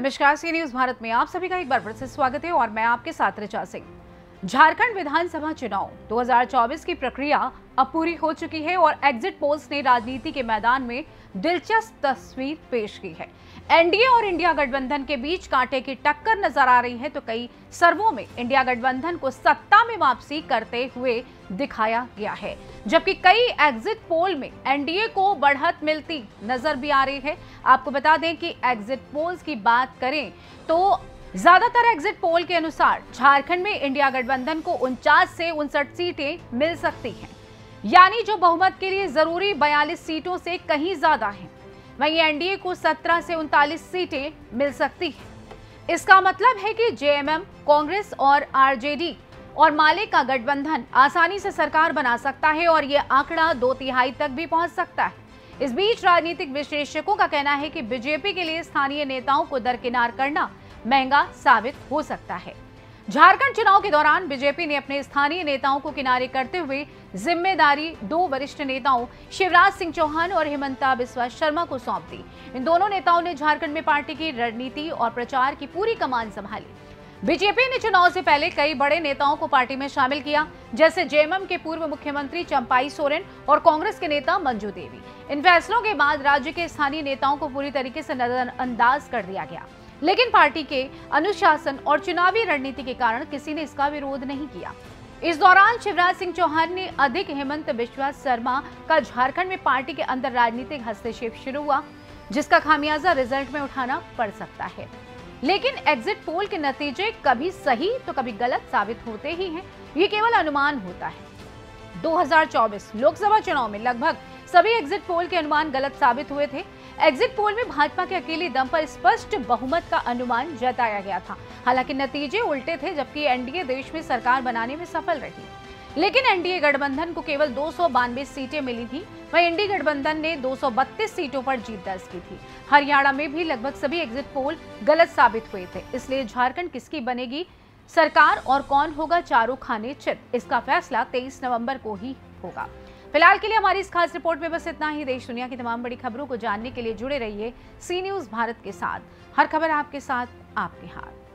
नमस्कार, सी न्यूज भारत में आप सभी का एक बार फिर से स्वागत है और मैं आपके साथ ऋचा सिंह। झारखंड विधानसभा चुनाव 2024 की प्रक्रिया अब पूरी हो चुकी है और एग्जिट पोल्स ने राजनीति के मैदान में दिलचस्प तस्वीर पेश की है। एनडीए और इंडिया गठबंधन के बीच कांटे की टक्कर नजर आ रही है, तो कई सर्वों में इंडिया गठबंधन को सत्ता में वापसी करते हुए दिखाया गया है, जबकि कई एग्जिट पोल में एनडीए को बढ़त मिलती नजर भी आ रही है। आपको बता दें कि एग्जिट पोल्स की बात करें तो ज्यादातर एग्जिट पोल के अनुसार झारखंड में इंडिया गठबंधन को 49 से 59 सीटें मिल सकती हैं, यानी जो बहुमत के लिए जरूरी 42 सीटों से कहीं ज्यादा हैं। वहीं एनडीए को 17 से 39 सीटें मिल सकती हैं। इसका मतलब है कि जेएमएम, कांग्रेस और आरजेडी और माले का गठबंधन आसानी से सरकार बना सकता है और ये आंकड़ा 2/3 तक भी पहुंच सकता है। इस बीच राजनीतिक विश्लेषकों का कहना है कि बीजेपी के लिए स्थानीय नेताओं को दरकिनार करना महंगा साबित हो सकता है। झारखंड चुनाव के दौरान बीजेपी ने अपने स्थानीय नेताओं को किनारे करते हुए जिम्मेदारी 2 वरिष्ठ नेताओं शिवराज सिंह चौहान और हिमंता बिस्वा शर्मा को सौंप दी। इन दोनों नेताओं ने झारखंड में पार्टी की रणनीति और प्रचार की पूरी कमान संभाली। बीजेपी ने चुनाव से पहले कई बड़े नेताओं को पार्टी में शामिल किया, जैसे जेएमएम के पूर्व मुख्यमंत्री चंपाई सोरेन और कांग्रेस के नेता मंजू देवी। इन फैसलों के बाद राज्य के स्थानीय नेताओं को पूरी तरीके से नजरअंदाज कर दिया गया, लेकिन पार्टी के अनुशासन और चुनावी रणनीति के कारण किसी ने इसका विरोध नहीं किया। इस दौरान शिवराज सिंह चौहान ने अधिक हिमंत बिस्वा शर्मा का झारखंड में पार्टी के अंदर राजनीतिक हस्तक्षेप शुरू हुआ, जिसका खामियाजा रिजल्ट में उठाना पड़ सकता है। लेकिन एग्जिट पोल के नतीजे कभी सही तो कभी गलत साबित होते ही हैं, ये केवल अनुमान होता है। 2024 लोकसभा चुनाव में लगभग सभी एग्जिट पोल के अनुमान गलत साबित हुए थे। एग्जिट पोल में भाजपा के अकेले दम पर स्पष्ट बहुमत का अनुमान जताया गया था। हालांकि नतीजे उल्टे थे, जबकि एनडीए देश में सरकार बनाने में सफल रही। लेकिन एनडीए गठबंधन को केवल 292 सीटें मिली थी, वहीं इंडी गठबंधन ने 232 सीटों पर जीत दर्ज की थी। हरियाणा में भी लगभग सभी एग्जिट पोल गलत साबित हुए थे। इसलिए झारखंड किसकी बनेगी सरकार और कौन होगा चारों खाने चित, इसका फैसला 23 नवंबर को ही होगा। फिलहाल के लिए हमारी इस खास रिपोर्ट में बस इतना ही। देश दुनिया की तमाम बड़ी खबरों को जानने के लिए जुड़े रहिए सी न्यूज भारत के साथ। हर खबर आपके साथ, आपके हाथ।